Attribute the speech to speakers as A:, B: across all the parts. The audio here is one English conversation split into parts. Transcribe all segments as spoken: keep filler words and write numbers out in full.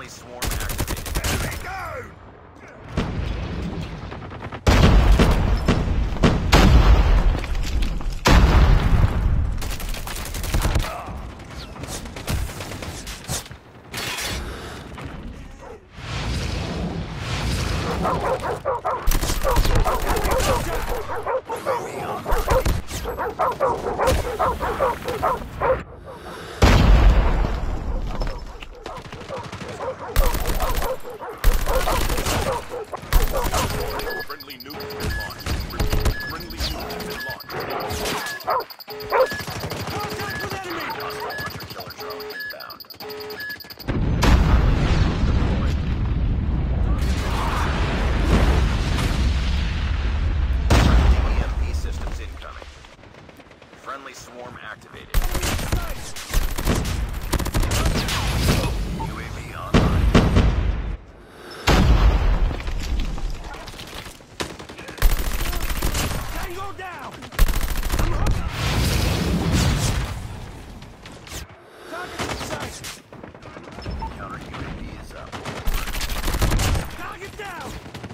A: Friendly swarm activated. Here we go! Friendly nuke has been launched. Friendly nuke has been launched. Contact with enemy! Hostile killer drone inbound. Deployed. Friendly E M P systems incoming. Friendly swarm activated. U A V online. Tango down! Target in sight! Counter U A V is up. Target down!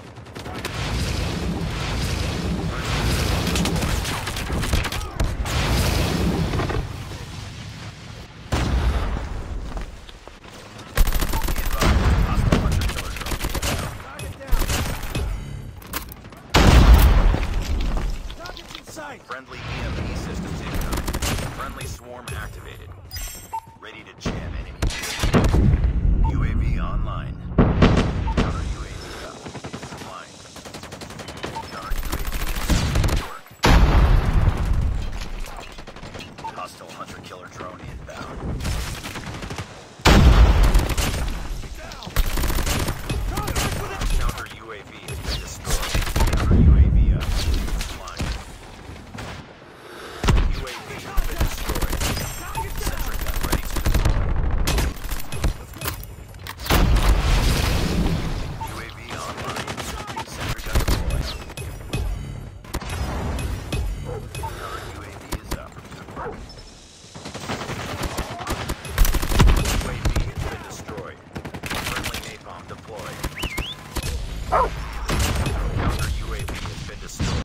A: Friendly E M P systems incoming. Friendly swarm activated. Ready to jam enemy. U A V online. Counter U A V up. Flying. Counter U A V work. Hostile hunter-killer drone inbound. Counter U A V has been destroyed. Counter U A V up. Flying. U A V has been destroyed. Sentry gun ready to deploy. U A V online. Sentry gun deployed. Counter U A V is up. U A V has been destroyed. Friendly napalm deployed.